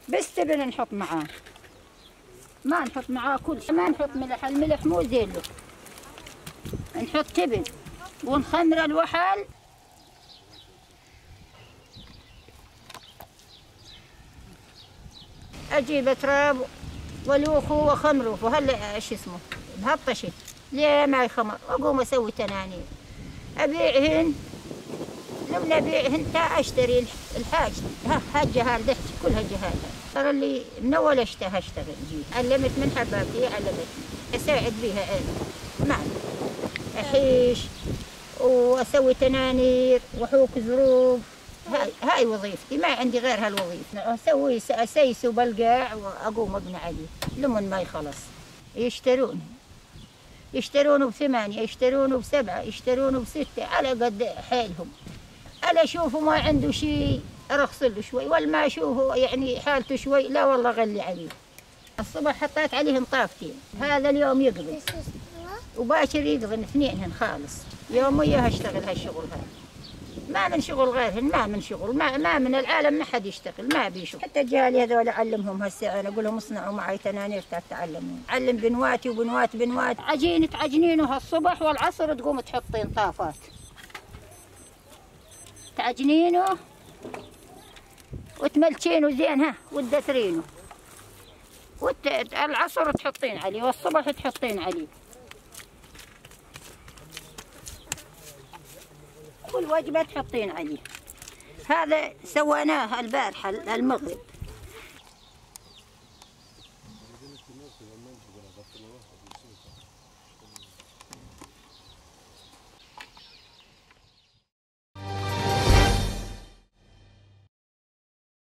بس تبن نحط معاه، ما نحط معاه كل شيء، ما نحط ملح، الملح مو زين له. نحط تبن ونخمر الوحل. اجيب تراب ولوخه وخمره وهلا ايش اسمه بهالطشت ليه ما يخمر، واقوم اسوي تنانير ابيعهن. لما ابيعهن تا اشتري الحاج حاجه هالدحت كلها جهالها. ترى اللي من اول اشتغل جيت علمت من حبابتي، علمتني اساعد بيها انا معي احيش واسوي تنانير وحوك زروق. هاي وظيفتي، ما عندي غير هالوظيفة. اسوي اسيسه بالقاع واقوم ابني عليه لمن ما يخلص. يشترونه ب8، يشترونه ب7، يشترونه ب6 على قد حيلهم. انا اشوفه ما عنده شيء ارخص له شوي، ولا ما اشوفه يعني حالته شوي لا والله غلي عليه. الصبح حطيت عليهم طافتين، هذا اليوم يقضي وباشر يقضي اثنينهن خالص. يوم وياها اشتغل هالشغل هذا، ما من شغل غيرهن، ما من شغل، ما من العالم ما حد يشتغل، ما بيشغل. حتى جالي هذول اعلمهم هسه، انا اقول لهم اصنعوا معي تنانير تعلمون. علم بنواتي وبنوات بنوات. عجين تعجنينه الصبح والعصر تقوم تحطين طافات، تعجنينه وتملشينه زين ها وتدثرينه، العصر تحطين عليه والصبح تحطين عليه. كل وجبة تحطين عليه. هذا سويناه البارحة المغرب.